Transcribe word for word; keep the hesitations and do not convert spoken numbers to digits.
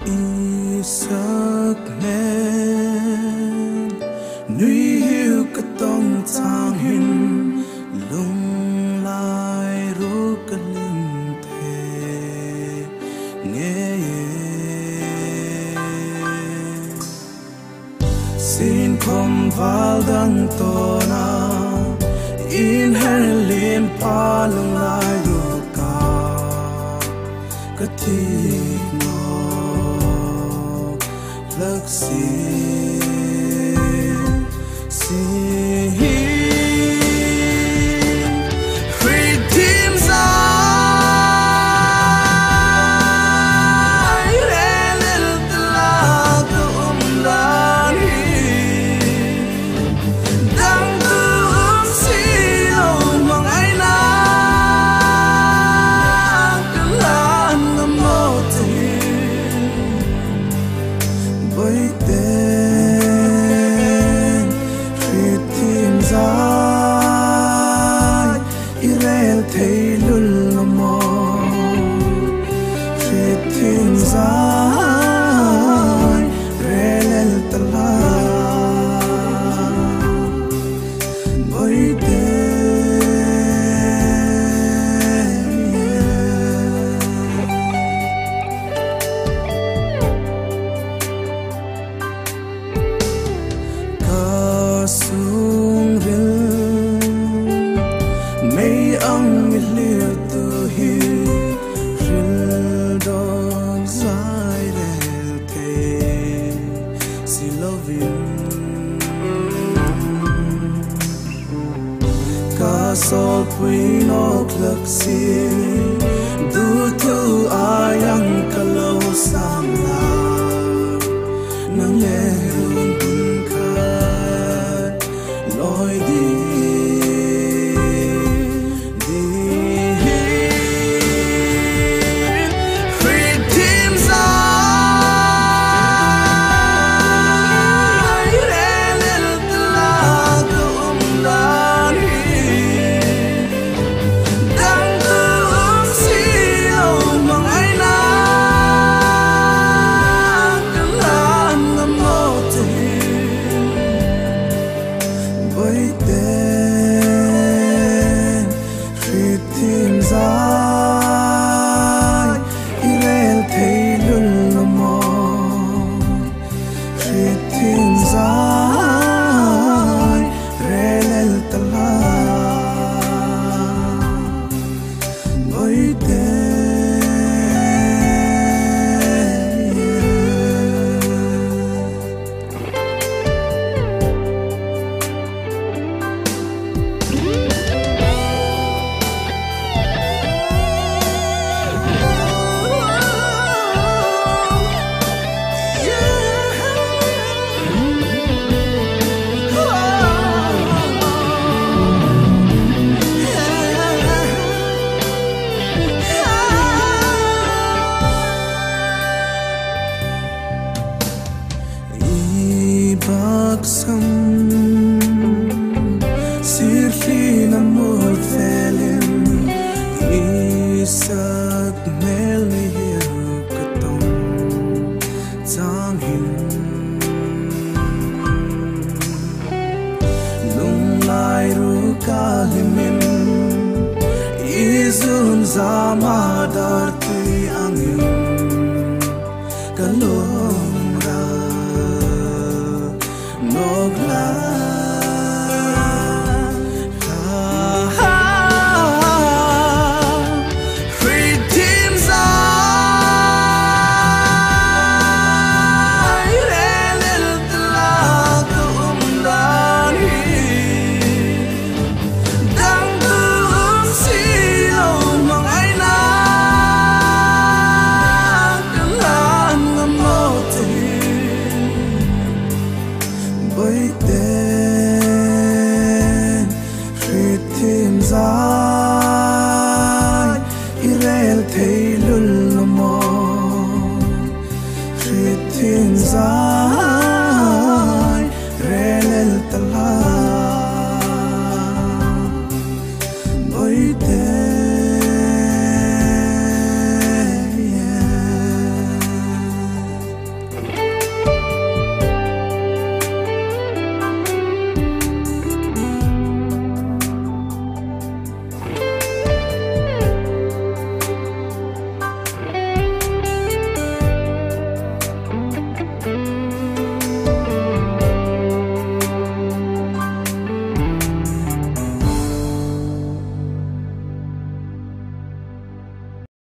Isak men nuy hiu ka tong chang hin lung lai ru ka lim the nghe xin khom val dang to na in her lim pa lung lai ru ka ka thi lắc xì xì free team sai lên lên la tu um la hi đang tu um si lâu mong ai na cứ lan ngâm mơ với tên khi tìm ra Israel thấy lul mò khi tìm ra Israel tala với sung ril mấy ông liều tu hi ril dog dài del te si love you ca sol pui no klak si du tu ayang kalau sang la nang le lối đi đi free team sai lên lên la um la hi đang tu um si lâu mong ai na cứ lan ngâm mơ với tên khi tìm ra Israel thấy lul mò khi tìm ra Israel tala với tên bak sam sirli na mul felim isak mel ni hiu katong chang hin lung lai ru ka limin izun zama dar tu